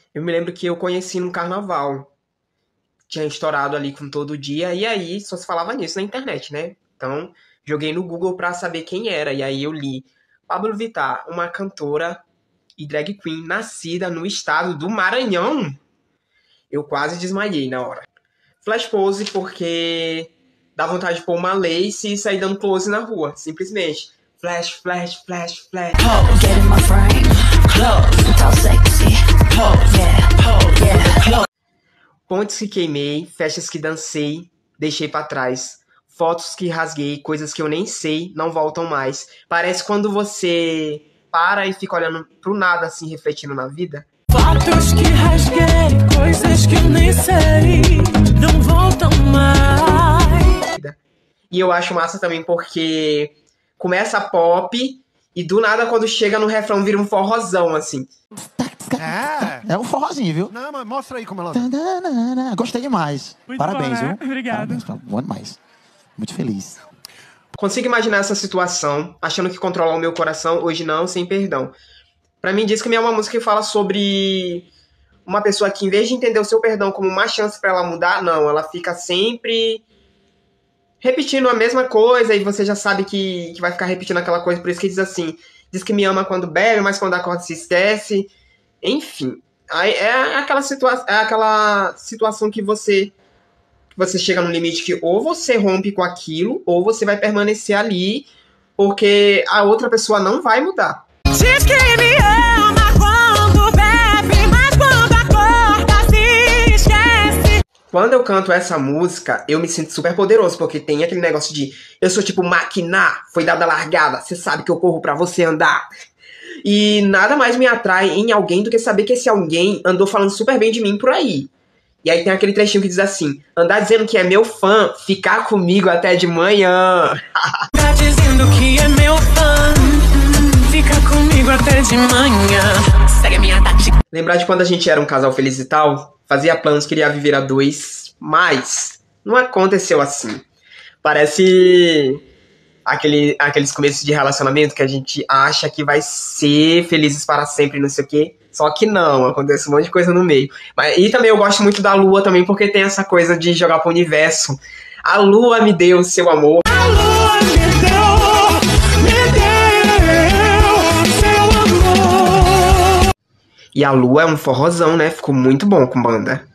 Eu me lembro que eu conheci num carnaval. Tinha estourado ali com todo dia, e aí só se falava nisso na internet, né? Então, joguei no Google pra saber quem era, e aí eu li Pablo Vittar, uma cantora e drag queen nascida no estado do Maranhão. Eu quase desmaiei na hora. Flash pose porque dá vontade de pôr uma lace e sair dando close na rua, simplesmente. Flash, flash, flash, flash. Pose, get in my frame. Close, tá sexy. Pose, yeah. Pontes que queimei, festas que dancei, deixei pra trás. Fotos que rasguei, coisas que eu nem sei, não voltam mais. Parece quando você para e fica olhando pro nada, assim, refletindo na vida. Fotos que rasguei, coisas que eu nem sei, não voltam mais. E eu acho massa também porque começa pop e do nada quando chega no refrão vira um forrozão, assim. É um forrozinho, viu? Não, mas mostra aí como ela... Gostei demais. Muito Parabéns, bom, né? viu? Obrigado. Parabéns, bom demais. Muito feliz. Consigo imaginar essa situação, achando que controla o meu coração, hoje não, sem perdão. Pra mim, Diz Que Me é uma música que fala sobre uma pessoa que, em vez de entender o seu perdão como uma chance pra ela mudar, não, ela fica sempre repetindo a mesma coisa e você já sabe que vai ficar repetindo aquela coisa, por isso que diz assim, diz que me ama quando bebe, mas quando acorda se esquece. Enfim, aí é aquela situação que você chega no limite que ou você rompe com aquilo, ou você vai permanecer ali, porque a outra pessoa não vai mudar. Diz que me ama quando bebe, mas quando acorda se esquece. Quando eu canto essa música, eu me sinto super poderoso, porque tem aquele negócio de eu sou tipo máquina, foi dada a largada, você sabe que eu corro pra você andar. E nada mais me atrai em alguém do que saber que esse alguém andou falando super bem de mim por aí. E aí tem aquele trechinho que diz assim, andar dizendo que é meu fã, ficar comigo até de manhã. Tá dizendo que é meu fã, fica comigo até de manhã. Segue a minha tática. Lembrar de quando a gente era um casal feliz e tal, fazia planos, queria viver a dois, mas não aconteceu assim. Parece aqueles começos de relacionamento que a gente acha que vai ser felizes para sempre, não sei o quê. Só que não, acontece um monte de coisa no meio. E também eu gosto muito da Lua também, porque tem essa coisa de jogar pro universo. A Lua me deu seu amor. A lua me deu seu amor. E a Lua é um forrozão, né? Ficou muito bom com banda.